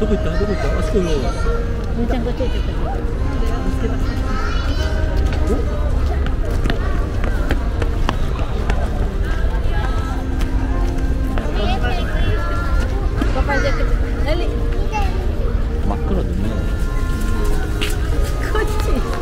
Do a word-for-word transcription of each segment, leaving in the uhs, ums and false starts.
どこ行ったどこ行ったあそこよ。 みーちゃんがついてた。見つけた。 真っ暗でね。 こっち。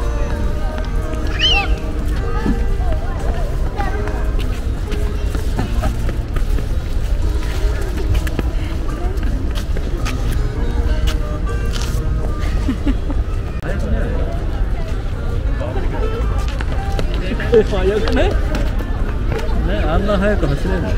え、早くね。ね、あんな早く走れるの。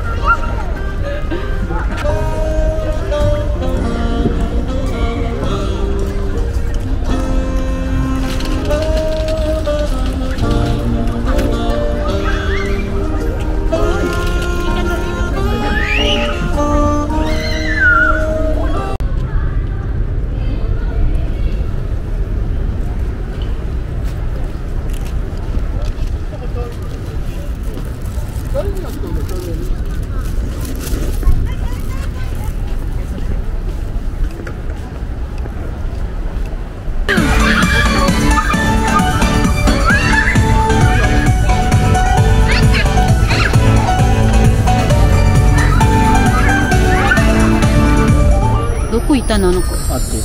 どこ行ったのあの子。 あっち。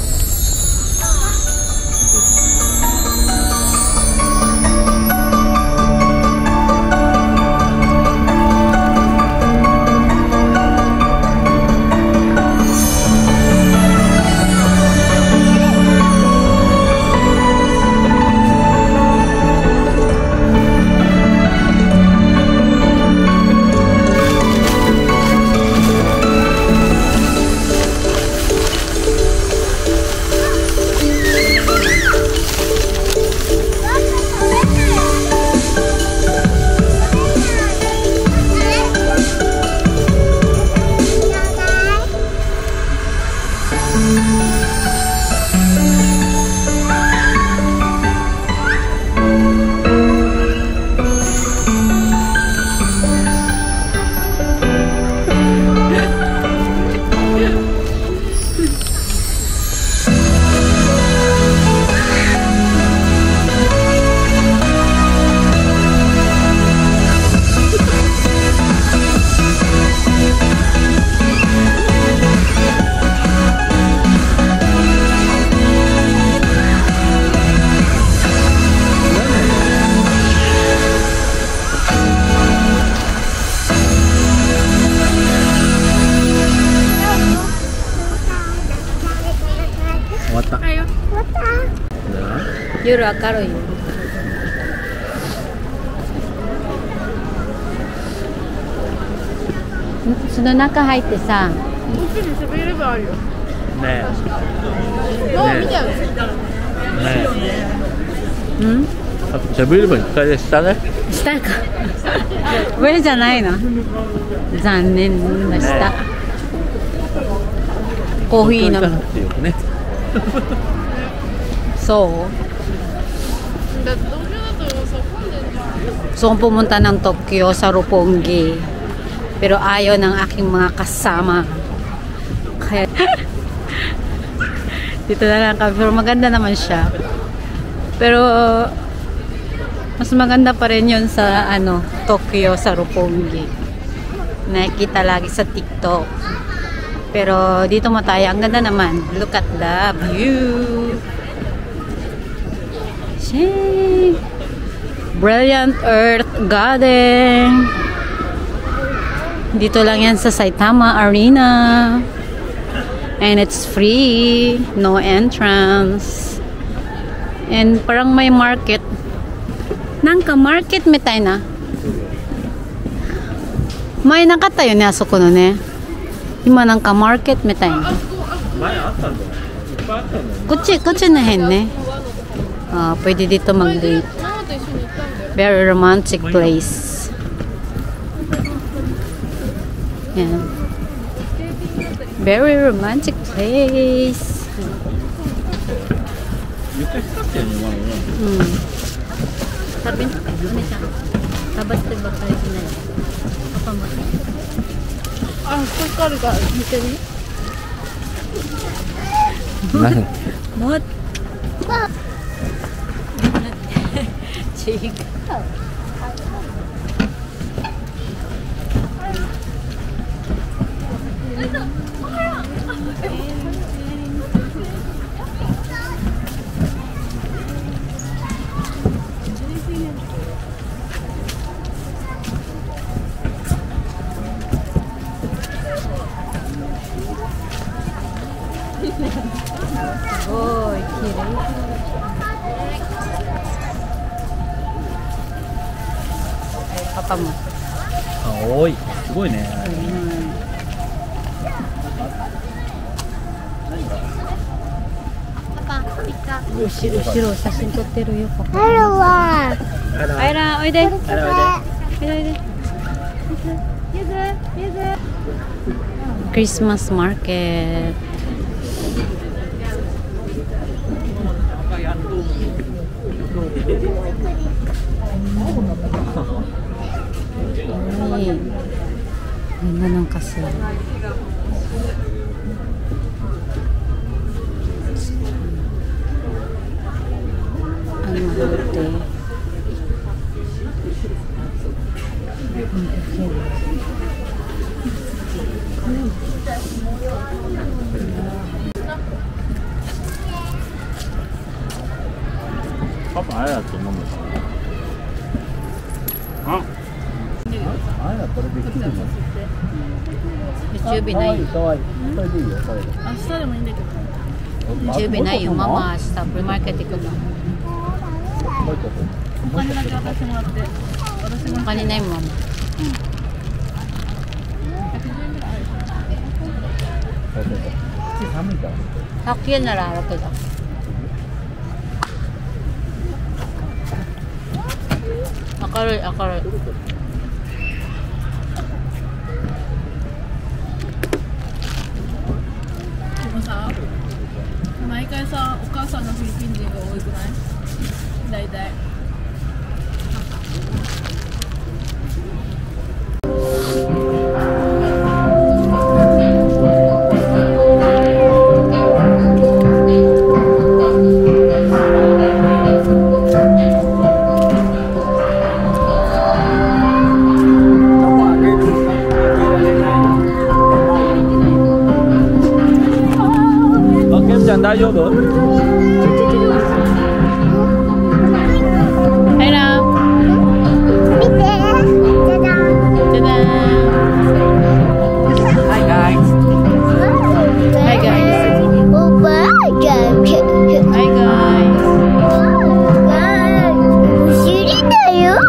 終わった。 夜明るいよ。その中入ってさ。 こっちにセブンイレブンあるよ。 ねえ。 もう見たよ。 ねうん？ え。あ、セブンイレブン一回で下ね。 下か。上じゃないの。残念な下。コーヒー飲む。 っていうね。 So, so pumunta ng Tokyo sa Roppongi. Pero ayaw ng aking mga kasama. Kaya dito na lang kami. Pero maganda naman siya. Pero mas maganda pa rin yun sa ano, Tokyo sa Roppongi. Nakikita lagi sa TikTok. Pero dito mo tayo. Ang ganda naman. Look at the view. Shee. Brilliant Earth Garden. Dito lang yan sa Saitama Arena. And it's free. No entrance. And parang may market. Nangka market mitai na. May nakatayo ni aso ko no ne. Ima nangka market mitai na. 前あったんだよ。いっぱいあったんだよ。 こっち、こっちなへんね。Ah, pwede dito mag-date. Very romantic place. Yan. Very romantic place. Hmm. Sabi niya, ano siya? Tabat ko ba kayo na yan? Apa mo? Ah, ここからが見てる何もっ違う。すごい綺麗。パパも。 あ、多い。すごいね。 後ろ後ろ写真撮ってるよパパ。 ハロは。 アイランおいで。おいであれおいで。 おいで。 ゆずゆず。 クリスマスマーケット。いい。みんななんかすごい。アニマルってパパあれだと思うんだけど。あ、あれだこれできるの。 準備ないよ。 かわいい。それでいいよ、それで。 明日でもいいんだけど。 準備ないよ。ママ明日プリマーケット行くの。 もう一個。 お金だけ渡してもらって。私もお金ないもんママ。 ひゃくじゅうえんぐらいある。 そうそうそう。ち寒いから。 ひゃくえんならあるけど。明るい明るい。 でもさ、毎回さ、お母さんのフィリピン人が多くない？大体。 大丈夫？ はいな。 見て。じゃじゃん。 じゃじゃーん。 Hi guys. Hi guys. おばあちゃん。 Hi guys. お尻だよ。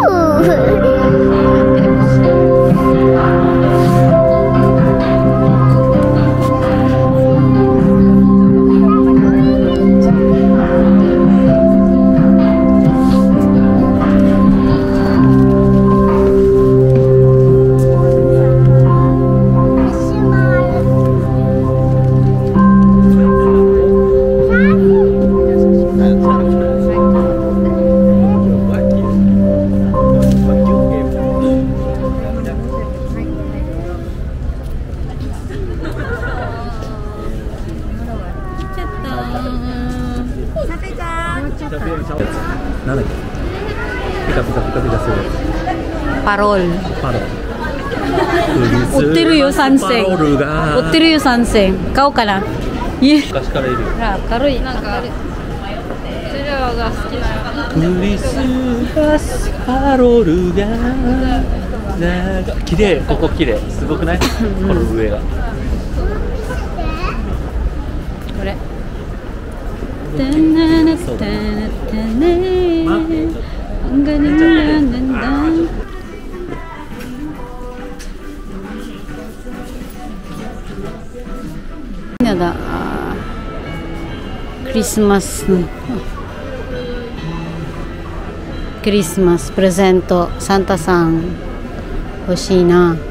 なんだっけ？ピカピカピカピカするやつ。 パロール。 パロ。 売ってるよさんせん。 パロールが。 売ってるよさんせん。買おうかな。いえ。 昔からいる。 軽い。なんか。セリアが好きな。 クリスマスパロールが。なんか綺麗。ここ綺麗。すごくない？この上が。 これ。タナナタナタネ。ガナナナナ。やだ。クリスマスのクリスマスプレゼントサンタさん欲しいな。